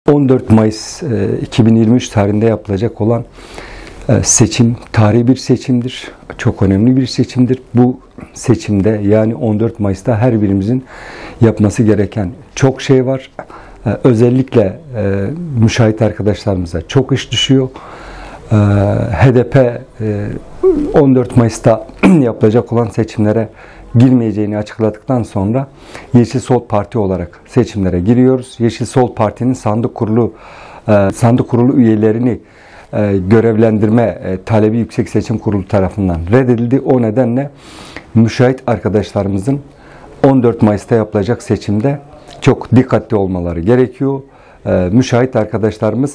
14 Mayıs 2023 tarihinde yapılacak olan seçim tarihi bir seçimdir. Çok önemli bir seçimdir. Bu seçimde yani 14 Mayıs'ta her birimizin yapması gereken çok şey var. Özellikle müşahit arkadaşlarımıza çok iş düşüyor. HDP 14 Mayıs'ta yapılacak olan seçimlere girmeyeceğini açıkladıktan sonra Yeşil Sol Parti olarak seçimlere giriyoruz. Yeşil Sol Parti'nin sandık kurulu üyelerini görevlendirme talebi Yüksek Seçim Kurulu tarafından reddedildi. O nedenle müşahit arkadaşlarımızın 14 Mayıs'ta yapılacak seçimde çok dikkatli olmaları gerekiyor. Müşahit arkadaşlarımız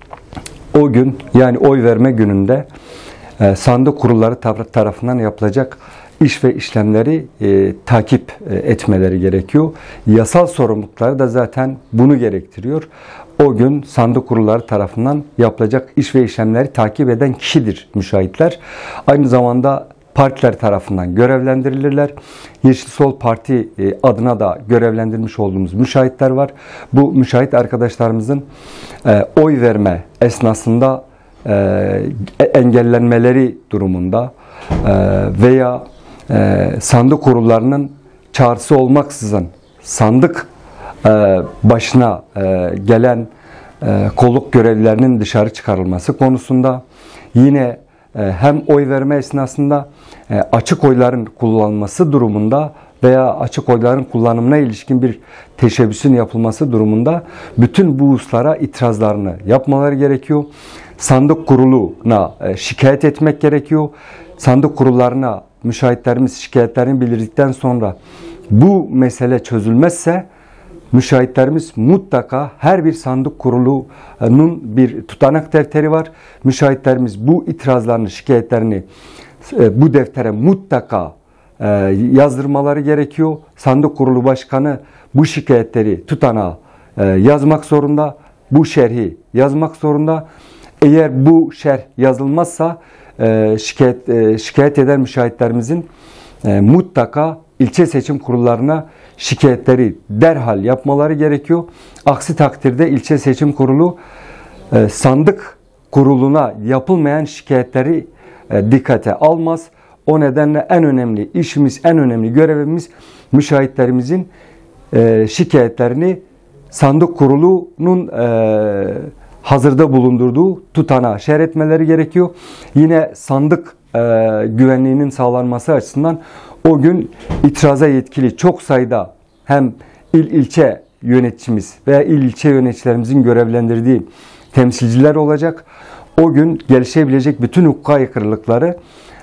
o gün yani oy verme gününde sandık kurulları tarafından yapılacak iş ve işlemleri takip etmeleri gerekiyor. Yasal sorumlulukları da zaten bunu gerektiriyor. O gün sandık kurulları tarafından yapılacak iş ve işlemleri takip eden kişidir müşahitler. Aynı zamanda partiler tarafından görevlendirilirler. Yeşil Sol Parti adına da görevlendirmiş olduğumuz müşahitler var. Bu müşahit arkadaşlarımızın oy verme esnasında engellenmeleri durumunda veya sandık kurullarının çağrısı olmaksızın sandık başına gelen kolluk görevlilerinin dışarı çıkarılması konusunda, yine hem oy verme esnasında açık oyların kullanılması durumunda veya açık oyların kullanımına ilişkin bir teşebbüsün yapılması durumunda bütün bu hususlara itirazlarını yapmaları gerekiyor. Sandık kuruluna şikayet etmek gerekiyor. Sandık kurullarına müşahitlerimiz şikayetlerini bildirdikten sonra bu mesele çözülmezse müşahitlerimiz mutlaka her bir sandık kurulunun bir tutanak defteri var. Müşahitlerimiz bu itirazlarını, şikayetlerini bu deftere mutlaka yazdırmaları gerekiyor. Sandık kurulu başkanı bu şikayetleri tutanağa yazmak zorunda. Bu şerhi yazmak zorunda. Eğer bu şerh yazılmazsa şikayet eden müşahitlerimizin mutlaka ilçe seçim kurullarına şikayetleri derhal yapmaları gerekiyor. Aksi takdirde ilçe seçim kurulu sandık kuruluna yapılmayan şikayetleri dikkate almaz. O nedenle en önemli işimiz, en önemli görevimiz müşahitlerimizin şikayetlerini sandık kurulunun hazırda bulundurduğu tutanağa şerh etmeleri gerekiyor. Yine sandık güvenliğinin sağlanması açısından o gün itiraza yetkili çok sayıda hem ilçe yöneticimiz veya ilçe yöneticilerimizin görevlendirdiği temsilciler olacak. O gün gelişebilecek bütün hukuka aykırılıkları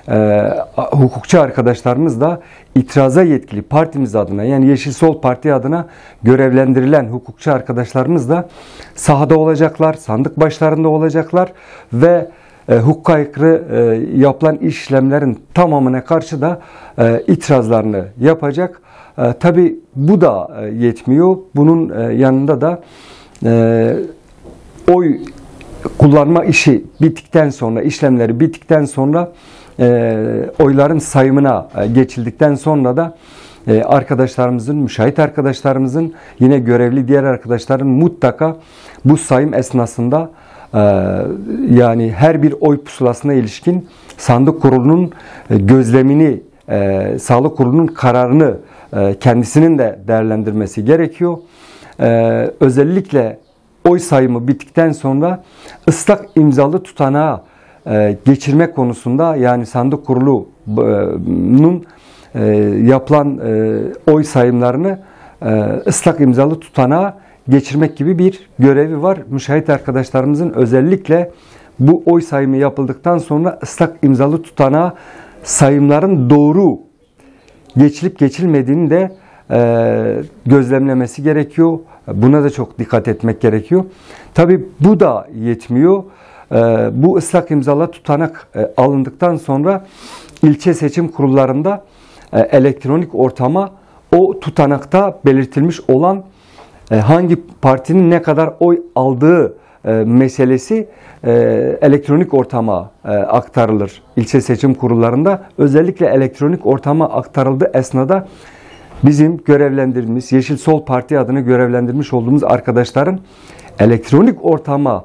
hukukçu arkadaşlarımız da itiraza yetkili partimiz adına yani Yeşil Sol Parti adına görevlendirilen hukukçu arkadaşlarımız da sahada olacaklar, sandık başlarında olacaklar ve hukuka aykırı yapılan işlemlerin tamamına karşı da itirazlarını yapacak. Tabi bu da yetmiyor. Bunun yanında da oy kullanma işi bittikten sonra, işlemleri bittikten sonra oyların sayımına geçildikten sonra da arkadaşlarımızın, müşahit arkadaşlarımızın yine görevli diğer arkadaşların mutlaka bu sayım esnasında yani her bir oy pusulasına ilişkin sandık kurulunun gözlemini, sağlık kurulunun kararını kendisinin de değerlendirmesi gerekiyor. Özellikle oy sayımı bittikten sonra ıslak imzalı tutanağı geçirme konusunda yani sandık kurulunun yapılan oy sayımlarını ıslak imzalı tutanağa geçirmek gibi bir görevi var. Müşahit arkadaşlarımızın özellikle bu oy sayımı yapıldıktan sonra ıslak imzalı tutanağa sayımların doğru geçilip geçilmediğini de gözlemlemesi gerekiyor. Buna da çok dikkat etmek gerekiyor. Tabi bu da yetmiyor. Bu ıslak imzalı tutanak alındıktan sonra ilçe seçim kurullarında elektronik ortama o tutanakta belirtilmiş olan hangi partinin ne kadar oy aldığı meselesi elektronik ortama aktarılır. İlçe seçim kurullarında özellikle elektronik ortama aktarıldığı esnada bizim görevlendirdiğimiz Yeşil Sol Parti adına görevlendirmiş olduğumuz arkadaşların elektronik ortama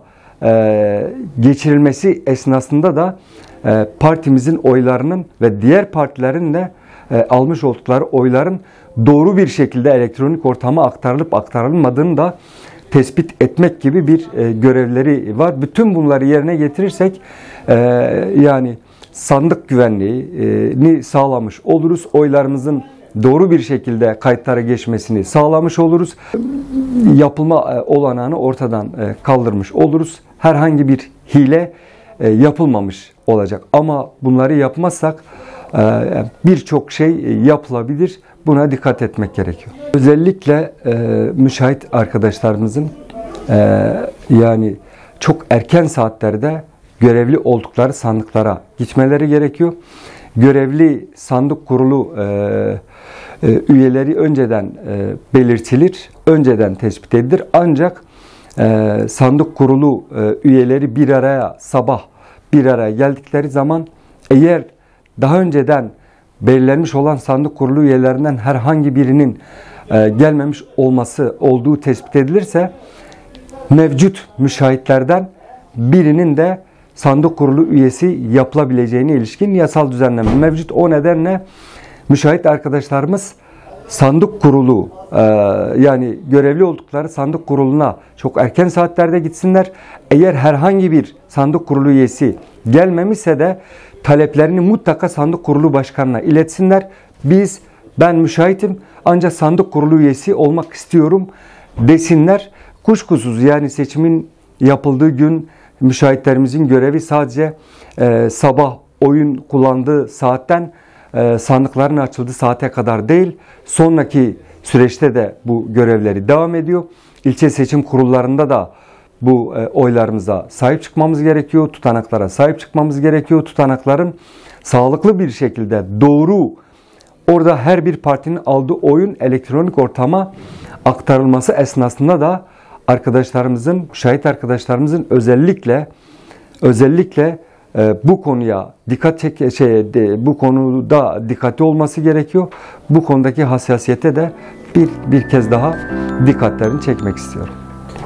geçirilmesi esnasında da partimizin oylarının ve diğer partilerin de almış oldukları oyların doğru bir şekilde elektronik ortama aktarılıp aktarılmadığını da tespit etmek gibi bir görevleri var. Bütün bunları yerine getirirsek yani sandık güvenliğini sağlamış oluruz. Oylarımızın doğru bir şekilde kayıtlara geçmesini sağlamış oluruz. Yapılma olanağını ortadan kaldırmış oluruz. Herhangi bir hile yapılmamış olacak. Ama bunları yapmazsak birçok şey yapılabilir. Buna dikkat etmek gerekiyor. Özellikle müşahit arkadaşlarımızın yani çok erken saatlerde görevli oldukları sandıklara gitmeleri gerekiyor. Görevli sandık kurulu üyeleri önceden belirtilir, önceden tespit edilir. Ancak sandık kurulu üyeleri sabah bir araya geldikleri zaman eğer daha önceden belirlenmiş olan sandık kurulu üyelerinden herhangi birinin gelmemiş olduğu tespit edilirse mevcut müşahitlerden birinin de sandık kurulu üyesi yapılabileceğine ilişkin yasal düzenleme mevcut. O nedenle müşahit arkadaşlarımız sandık kurulu yani görevli oldukları sandık kuruluna çok erken saatlerde gitsinler. Eğer herhangi bir sandık kurulu üyesi gelmemişse de taleplerini mutlaka sandık kurulu başkanına iletsinler. Ben müşahitim ancak sandık kurulu üyesi olmak istiyorum desinler. Kuşkusuz yani seçimin yapıldığı gün müşahitlerimizin görevi sadece sabah oyun kullandığı saatten sandıkların açıldığı saate kadar değil, sonraki süreçte de bu görevleri devam ediyor. İlçe seçim kurullarında da bu oylarımıza sahip çıkmamız gerekiyor, tutanaklara sahip çıkmamız gerekiyor. Tutanakların sağlıklı bir şekilde doğru, orada her bir partinin aldığı oyun elektronik ortama aktarılması esnasında da müşahit arkadaşlarımızın özellikle bu konuya bu konuda dikkatli olması gerekiyor. Bu konudaki hassasiyete de bir kez daha dikkatlerini çekmek istiyorum.